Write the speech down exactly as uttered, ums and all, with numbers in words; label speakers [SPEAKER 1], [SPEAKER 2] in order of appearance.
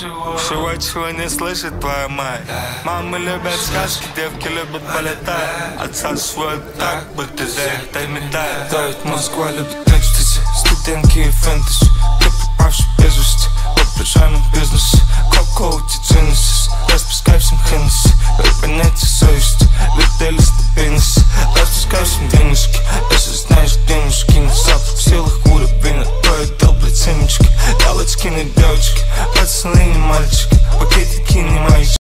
[SPEAKER 1] Всего, чего не слышит твоя мать. Мамы любят сказки, девки любят полетать. Отсасывают так, будто за это медаль.
[SPEAKER 2] Да, ведь Москва любит экстази, студентки и фэнтези. Ты попавший без вести в обреченном бизнесе. Коко,